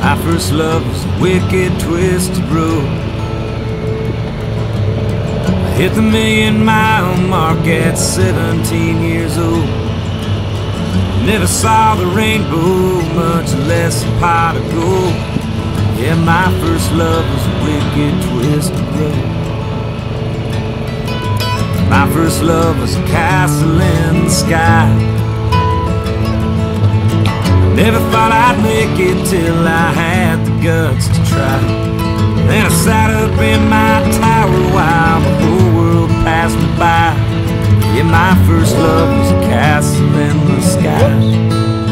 My first love was a wicked, twisted road. I hit the million-mile mark at 17 years old. Never saw the rainbow, much less a pot of gold. Yeah, my first love was a wicked, twisted road. My first love was a castle in the sky. Never thought I'd make it till I had the guts to try. Then I sat up in my tower while the whole world passed me by. Yeah, my first love was a castle in the sky.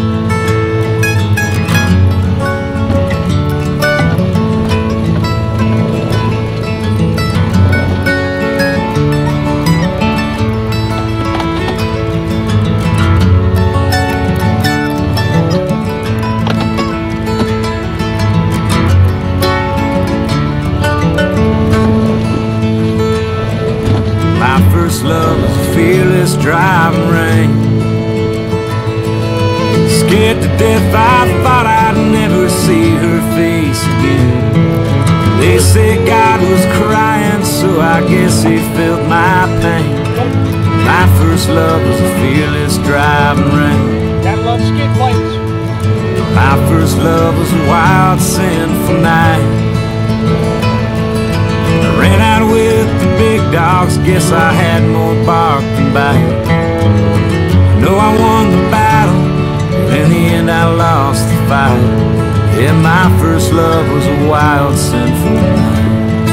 Love was a fearless driving rain. Scared to death, I thought I'd never see her face again. They said God was crying, so I guess he felt my pain. My first love was a fearless driving rain. Gotta love skid plates. My first love was a wild, sinful night. I ran out with the big dogs, guess I had more bark than bite. I know I won the battle, but in the end I lost the fight. Yeah, my first love was a wild, sinful night.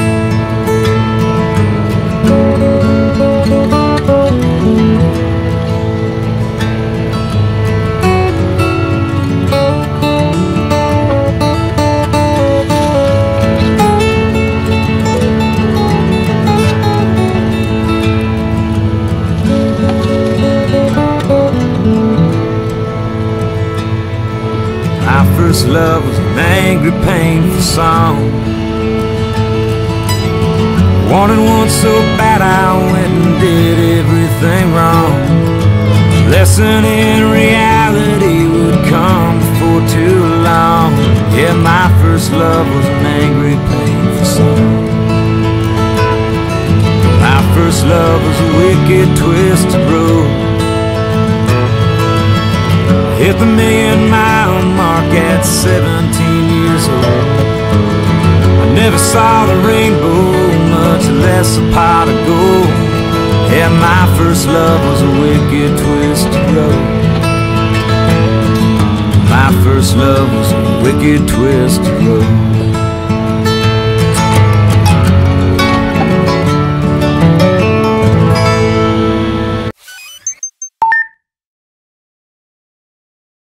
My first love was an angry, painful song. Wanted one so bad I went and did everything wrong. Lesson in reality would come before too long. Yeah, my first love was an angry, painful song. My first love was a wicked, twisted road. Hit the million-mile mark at 17 years old. I never saw the rainbow, much less a pot of gold. Yeah, my first love was a wicked, twisted road. My first love was a wicked, twisted road.